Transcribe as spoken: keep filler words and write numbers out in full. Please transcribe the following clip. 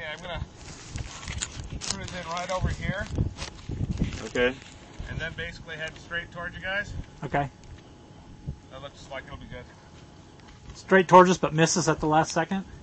Okay, I'm gonna cruise in right over here. Okay. And then basically head straight towards you guys. Okay. That looks like it'll be good. Straight towards us, but misses at the last second?